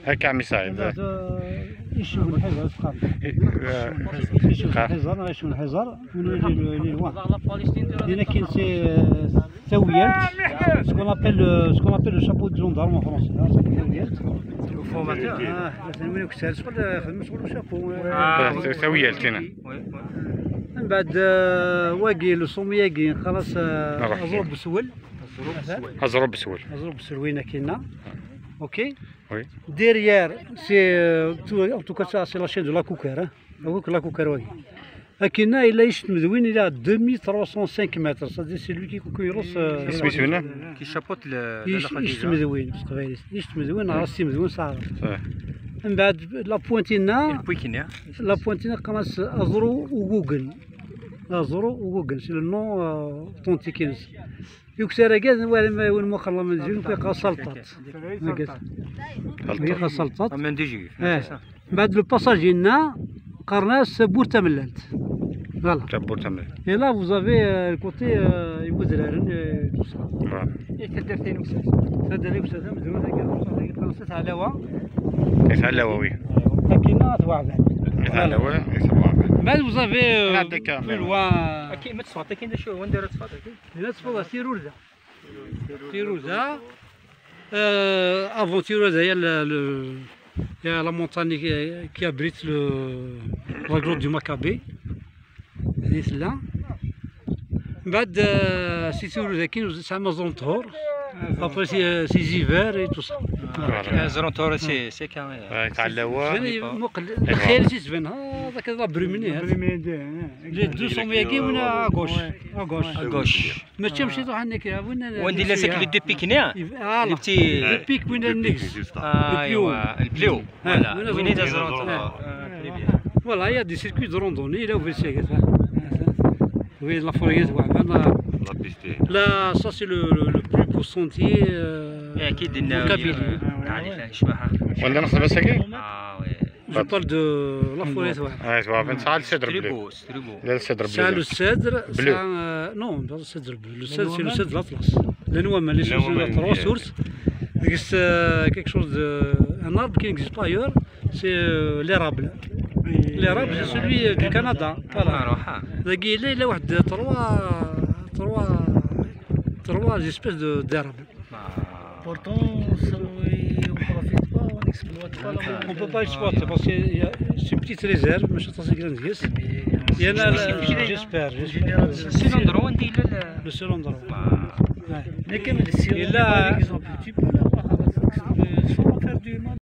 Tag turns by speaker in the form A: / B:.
A: هكا عمي سعيد.
B: يشوف الحجر تقام. يشوف الحجر يشوف الحجر ونولي لوان. هنا كاين ثويات سكون ابيل لو شابو دو جوندارم en français. ثويات.
C: الفورماتور.
B: لازم وين كسال شغل خدمه شغل شابو.
A: ثويات هنا.
B: من بعد واقي لو صومياقي خلاص اضرب بسول.
A: أزرب بسول.
B: أزرب بسول وين كاينه. اوكي.
A: Oui.
B: Derrière, c'est en tout cas ça, c'est la chaîne de la Kouker. La Kouker, oui. Akina, il a il a 2305 mètres. C'est lui qui couille.
C: Qui chapeaute le.
B: La pointina, commence à Azro ou Google. Azro ou Google, c'est le nom authentique. يكسر كاز وين مخلى من زين كيبقى سلطات كيبقى سلطات
C: من ديجي
B: بعد لو باساج هنا قرناس بورتملات فوالا
A: بورتملات
B: اي لا vous avez الكوتي يوزرارن
A: فوالا
B: تدرتين وسات تدري وسات مزيان هكا قرصت على وا
A: على وا وي
B: كاينه توعبان
A: على وا يسمعوا
B: بعد vous avez
A: هذاك
B: في الوا
C: كاين ما تصفط كاين شو وين دايره تصفط
B: لا تصفط تيروزا تيروزا avant Tirosa il y a la montagne qui abrite la grotte du Maccabée c'est là بعد c'est Tirosa qui nous a Mazontor après c'est hiver et tout ça
C: زرونتور سي كان
A: تاع اللواء
B: الخير شي تبان هذاك لا بريميني لي 200 كي وين اغوش ما تمشي تروح هناك
C: وين دير لاسك لو دو بيك هنا
B: لي بتي لو بيك وين النكس
C: ايوا البليو فوالا وين هذا زرونتور
B: فوالا يا دي سيركوي دو روندوني لا وفي وي لا فوريز لا ça c'est le plus beau sentier
C: اكيد انه يعني شبهها
A: ولا نخدم مساكي
B: je parle de la forêt
A: واحد تاع السدر بلو لا السدر بلو
B: تاع السدر نو السدر بلو السدر سي لو سدر لاطلس لانه ما ليش تروا سورس existe quelque chose de un arbre qui n'existe pas ailleurs c'est l'érable l'érable c'est celui du Canada voilà ذاكي لا واحد trois espèces d'arbres.
D: Pourtant, on ne profite pas, on n'exploite pas.
B: On ne peut pas exploiter parce que c'est une petite réserve, mais je pense que c'est il y en a, j'espère.
C: C'est l'endroit où on dit
B: le seul endroit.
D: Mais comme les sirop, par exemple, tu peux